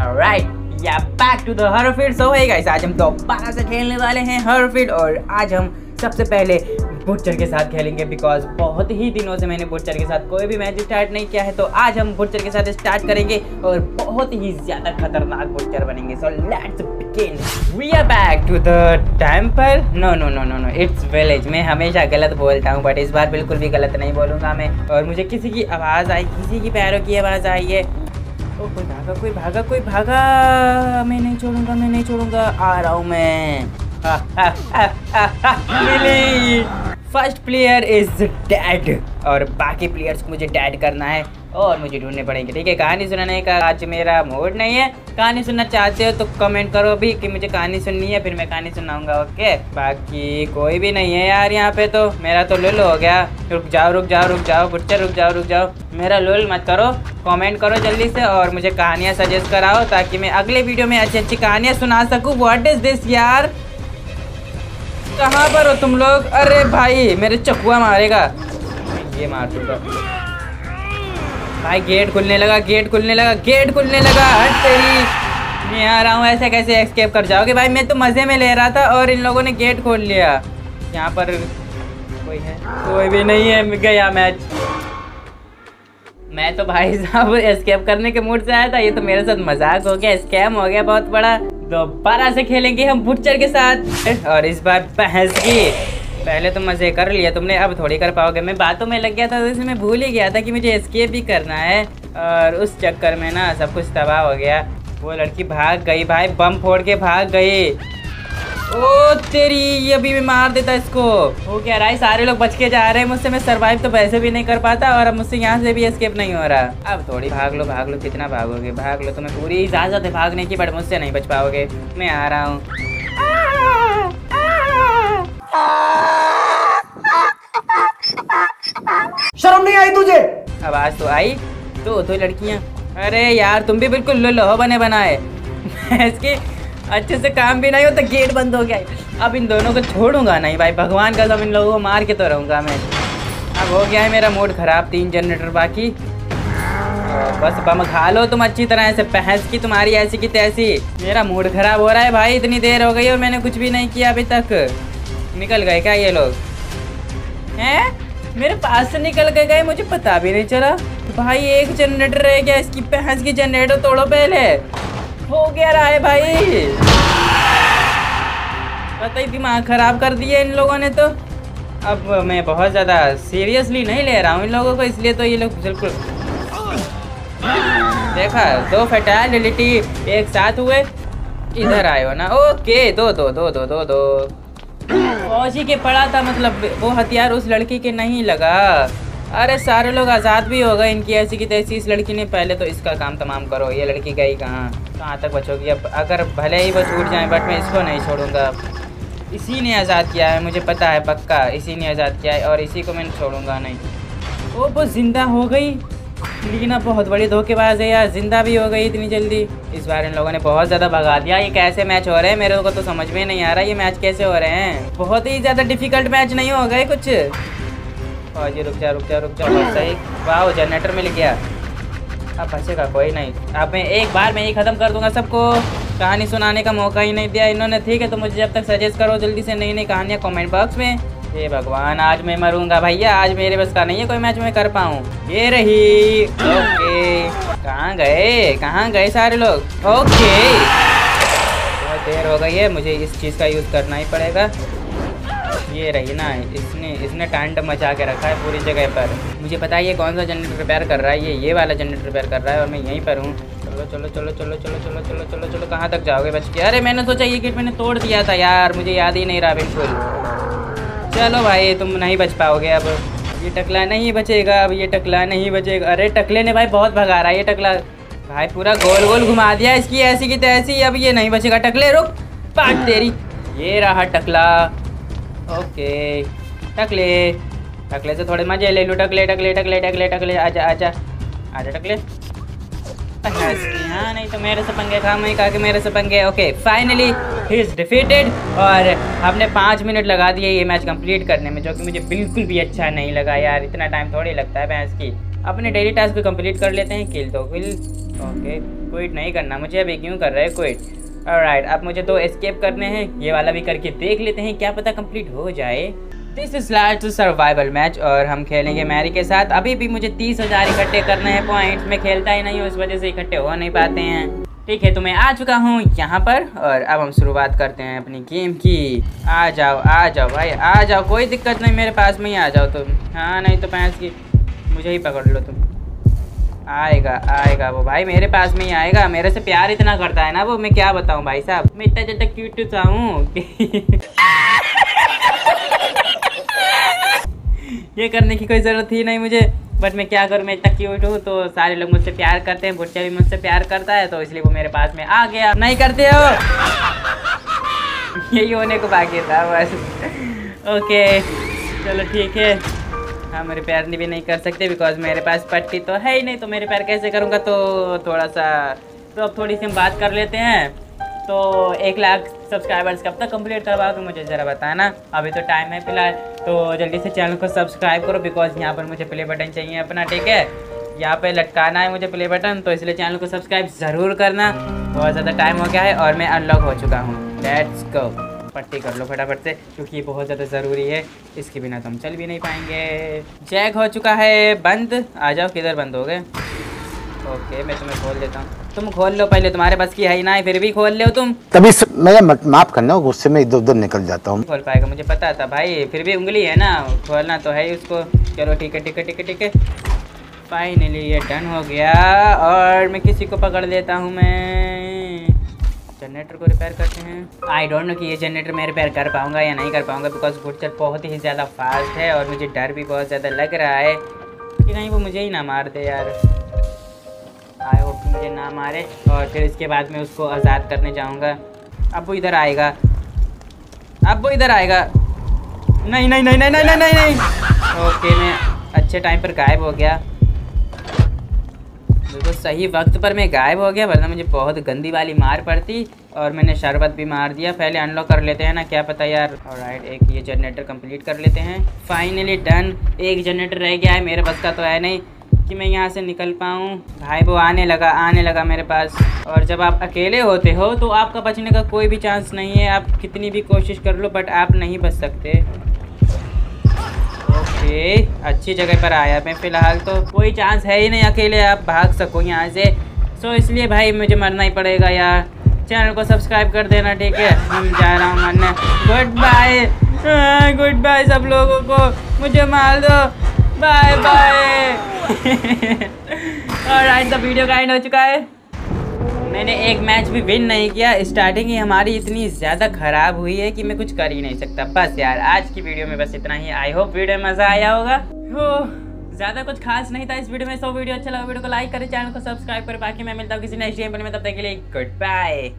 Alright, yeah, back to the Horrorfield. So hey guys, आज हम दोबारा से खेलने वाले हैं Horrorfield और आज हम सबसे पहले बुटचर के साथ खेलेंगे बिकॉज बहुत ही दिनों से मैंने बुटचर के साथ कोई भी मैच स्टार्ट नहीं किया है। तो आज हम बुटचर के साथ स्टार्ट करेंगे और बहुत ही ज़्यादा खतरनाक बुटचर बनेंगे। So let's begin. We are back to the temple. No it's village. मैं हमेशा गलत बोलता हूँ बट इस बार बिल्कुल भी गलत नहीं बोलूँगा मैं। और मुझे किसी की आवाज़ आई, किसी की पैरों की आवाज़ आई है। ओ कोई भागा। मैं नहीं छोड़ूंगा। आ रहा हूँ मैं। मिली। फर्स्ट प्लेयर इज डेड और बाकी प्लेयर्स को मुझे डेड करना है और मुझे ढूंढने पड़ेंगे। ठीक है, कहानी सुनाने का आज मेरा मूड नहीं है। कहानी सुनना चाहते हो तो कमेंट करो भी कि मुझे कहानी सुननी है, फिर मैं कहानी सुनाऊंगा। ओके, बाकी कोई भी नहीं है यार यहाँ पे। तो मेरा तो लुल हो गया। रुक जाओ बुटचर, रुक जाओ। मेरा लुल मत करो, कमेंट करो जल्दी से और मुझे कहानियाँ सजेस्ट कराओ ताकि मैं अगले वीडियो में अच्छी कहानियाँ सुना सकूँ। व्हाट इज दिस यार, कहाँ पर हो तुम लोग? अरे भाई मेरे चकुआ मारेगा। ये मार दूंगा भाई। गेट खुलने लगा। हट तेरी। मैं आ रहा हूँ। ऐसे कैसे एस्केप कर जाओगे भाई? मैं तो मज़े में ले रहा था और इन लोगों ने गेट खोल लिया। यहाँ पर कोई है? कोई भी नहीं है। गया मैच। मैं तो भाई साहब एस्केप करने के मूड से आया था। ये तो मेरे साथ मजाक हो गया, स्कैम हो गया बहुत बड़ा। दोबारा से खेलेंगे हम बुटचर के साथ और इस बार बहस की। पहले तो मजे कर लिया तुमने, अब थोड़ी कर पाओगे। मैं बातों में लग गया था तो इसमें मैं भूल ही गया था कि मुझे एस्केप भी करना है और उस चक्कर में ना सब कुछ तबाह हो गया। वो लड़की भाग गई भाई, बम फोड़ के भाग गई। ओ तेरी, ये अभी मैं मार देता इसको। हो क्या रहा है? सारे लोग बच के जा रहे हैं मुझसे। मैं सरवाइव तो वैसे भी नहीं कर पाता और अब मुझसे यहाँ से भी एस्केप नहीं हो रहा। अब थोड़ी भाग लो। कितना भागोगे? भाग लो, तुम्हें पूरी इजाजत है भागने की बट मुझसे नहीं बच पाओगे। मैं आ रहा हूँ। शर्म नहीं आई तुझे? आवाज तो आई। दो लड़कियाँ। अरे यार तुम भी बिल्कुल लोहो बने बनाए। इसकी अच्छे से काम भी नहीं होता। गेट बंद हो गया। अब इन दोनों को छोड़ूंगा नहीं भाई, भगवान का सब इन लोगों को मार के तो रहूँगा मैं। अब हो गया है मेरा मूड खराब। 3 जनरेटर बाकी। बस बम खा लो तुम अच्छी तरह से। बहस की तुम्हारी ऐसी की तैसी। मेरा मूड खराब हो रहा है भाई। इतनी देर हो गई और मैंने कुछ भी नहीं किया अभी तक। निकल गए क्या ये लोग? हैं? मेरे पास से निकल के गए, मुझे पता भी नहीं चला। भाई एक जनरेटर रह गया। इसकी बहस की जनरेटर तोड़ो पहले। हो गया रहा है भाई। पता ही दिमाग खराब कर दिया इन लोगों ने। तो अब मैं बहुत ज़्यादा सीरियसली नहीं ले रहा हूँ इन लोगों को, इसलिए तो ये लोग बिल्कुल देखा 2 फैटेलिटी एक साथ हुए। इधर आए हो ना? ओके, दो फौजी के पड़ा था, मतलब वो हथियार उस लड़की के नहीं लगा। अरे सारे लोग आज़ाद भी हो गए इनकी ऐसी की तैसी। इस लड़की ने पहले तो इसका काम तमाम करो। ये लड़की गई कहाँ तक बचोगी? अब अगर भले ही वो छूट जाए बट मैं इसको नहीं छोड़ूंगा। इसी ने आज़ाद किया है, मुझे पता है पक्का। इसी ने आज़ाद किया है और इसी को मैं छोड़ूंगा नहीं। वो जिंदा हो गई, लेकिन अब बहुत बड़ी धोखेबाज है यार। जिंदा भी हो गई इतनी जल्दी। इस बार इन लोगों ने बहुत ज़्यादा भगा दिया। ये कैसे मैच हो रहे हैं मेरे को तो समझ में नहीं आ रहा। ये मैच कैसे हो रहे हैं? बहुत ही ज़्यादा डिफिकल्ट मैच नहीं हो गए कुछ। जी रुक जा। बस सही। वाह, जनरेटर मिल गया। अब बचेगा कोई नहीं। अब मैं एक बार में ही ख़त्म कर दूंगा सबको। कहानी सुनाने का मौका ही नहीं दिया इन्होंने। ठीक है, तो मुझे जब तक सजेस्ट करो जल्दी से नई कहानियाँ कमेंट बॉक्स में। हे भगवान, आज मैं मरूंगा भैया। आज मेरे बस का नहीं है कोई मैच में कर पाऊँ। ये रही। ओके, कहाँ गए सारे लोग? ओके, बहुत देर हो गई है, मुझे इस चीज़ का यूज़ करना ही पड़ेगा। ये रही ना, इसने टांड मचा के रखा है पूरी जगह पर। मुझे पता है ये कौन सा जनरेटर रिपेयर कर रहा है। ये वाला जनरेटर रिपेयर कर रहा है और मैं यहीं पर हूँ। चलो। कहाँ तक जाओगे बच के? अरे मैंने सोचा ये गेट मैंने तोड़ दिया था यार, मुझे याद ही नहीं रहा बिल्कुल। चलो भाई, तुम नहीं बच पाओगे अब। ये टकला नहीं बचेगा। अरे टकले ने भाई बहुत भगा रहा है ये टकला भाई। पूरा गोल घुमा दिया इसकी ऐसी की तैसी। अब ये नहीं बचेगा। टकले रुक, पाट तेरी। ये रहा टकला। ओके, टकले से थोड़े मजे ले लो। टकले आजा टकले। हाँ, नहीं तो मेरे से पंगे खा। मैं कहा कि मेरे से पंगे। Okay, finally he is defeated और हमने 5 मिनट लगा दिए ये मैच कंप्लीट करने में, जो कि मुझे बिल्कुल भी अच्छा नहीं लगा यार। इतना टाइम थोड़ी लगता है भैंस की। अपने डेली टास्क को कंप्लीट कर लेते हैं। किल तो किल। ओके, क्विट नहीं करना मुझे अभी। क्यों कर रहे हैं क्विट? ऑलराइट, अब मुझे 2 एस्केप करने हैं। ये वाला भी करके देख लेते हैं, क्या पता कंप्लीट हो जाए। This is last survival match और हम खेलेंगे मैरी के साथ। अभी भी मुझे 30,000 इकट्ठे करने हैं पॉइंट्स। मैं खेलता ही नहीं हूँ, इस वजह से इकट्ठे हो नहीं पाते हैं। ठीक है, तो मैं आ चुका हूँ यहाँ पर और अब हम शुरुआत करते हैं अपनी गेम की। आ जाओ भाई, आ जाओ, कोई दिक्कत नहीं, मेरे पास में ही आ जाओ तुम। हाँ, नहीं तो पैंस की मुझे ही पकड़ लो तुम। आएगा वो भाई, मेरे पास में ही आएगा। मेरे से प्यार इतना करता है ना वो, मैं क्या बताऊँ भाई साहब। मैं इतना ज़्यादा क्यूट सा हूँ ये करने की कोई ज़रूरत थी नहीं मुझे, बट मैं क्या करूँ, मैं इतना क्यूट हूँ तो सारे लोग मुझसे प्यार करते हैं। बुच्चा भी मुझसे प्यार करता है तो इसलिए वो मेरे पास में आ गया। नहीं करते हो यही होने को बाकी था बस। ओके चलो ठीक है, हम रिपेयर भी नहीं कर सकते बिकॉज मेरे पास पट्टी तो है ही नहीं, तो मैं रिपेयर कैसे करूँगा। तो थोड़ा सा तो अब थोड़ी सी हम बात कर लेते हैं। तो 1 लाख सब्सक्राइबर्स कब तक कंप्लीट करवाओगे मुझे ज़रा बताना। अभी तो टाइम है फिलहाल, तो जल्दी से चैनल को सब्सक्राइब करो बिकॉज यहाँ पर मुझे प्ले बटन चाहिए अपना। ठीक है, यहाँ पे लटकाना है मुझे प्ले बटन, तो इसलिए चैनल को सब्सक्राइब ज़रूर करना। बहुत ज़्यादा टाइम हो गया है और मैं अनलॉक हो चुका हूँ। लेट्स गो, पट्टी कर लो फटाफट से क्योंकि ये बहुत ज़्यादा ज़रूरी है, इसके बिना तो हम चल भी नहीं पाएंगे। जैक हो चुका है बंद। आ जाओ, किधर बंद हो गए? ओके, मैं तुम्हें खोल देता हूँ। तुम खोल लो पहले, तुम्हारे बस की है ही ना, फिर भी खोल लो तुम। तभी मैं माफ करना, गुस्से में इधर उधर निकल जाता हूँ। खोल पाएगा मुझे पता था भाई, फिर भी उंगली है ना, खोलना तो है ही उसको। चलो ठीक है। फाइनली ये डन हो गया और मैं किसी को पकड़ लेता हूँ। मैं जनरेटर को रिपेयर करते हैं। आई डोंट नो कि ये जनरेटर मैं रिपेयर कर पाऊँगा या नहीं कर पाऊँगा बिकॉज बुटचर बहुत ही ज़्यादा फास्ट है और मुझे डर भी बहुत ज़्यादा लग रहा है कि कहीं वो मुझे ही ना मार दे यार। आई होप कि मुझे ना मारे। और फिर इसके बाद मैं उसको आज़ाद करने जाऊँगा। अब वो इधर आएगा, नहीं। ओके, मैं अच्छे टाइम पर गायब हो गया, बिल्कुल सही वक्त पर मैं गायब हो गया, वरना मुझे बहुत गंदी वाली मार पड़ती। और मैंने शरबत भी मार दिया। पहले अनलॉक कर लेते हैं ना, क्या पता यार। ऑलराइट, एक ये जनरेटर कंप्लीट कर लेते हैं। Finally done. एक जनरेटर रह गया है, मेरे बस का तो है नहीं कि मैं यहाँ से निकल पाऊँ। भाई वो आने लगा मेरे पास। और जब आप अकेले होते हो तो आपका बचने का कोई भी चांस नहीं है, आप कितनी भी कोशिश कर लो बट आप नहीं बच सकते। ओके, अच्छी जगह पर आया मैं फ़िलहाल, तो कोई चांस है ही नहीं अकेले आप भाग सको यहाँ से। सो इसलिए भाई मुझे मरना ही पड़ेगा यार। चैनल को सब्सक्राइब कर देना, ठीक है। हम जा रहा हूँ मरने। गुड बाय सब लोगों को, मुझे मार दो। बाय ऑलराइट, तो वीडियो का एंड हो चुका है। मैंने एक मैच भी विन नहीं किया। स्टार्टिंग ही हमारी इतनी ज़्यादा ख़राब हुई है कि मैं कुछ कर ही नहीं सकता। बस यार, आज की वीडियो में बस इतना ही। आई होप वीडियो में मज़ा आया होगा। ज़्यादा कुछ खास नहीं था इस वीडियो में। सो वीडियो अच्छा लगा वीडियो को लाइक करें, चैनल को सब्सक्राइब करें। बाकी मैं मिलता हूँ किसी नेक्स्ट गेम पर में, तब तक के लिए गुड बाय।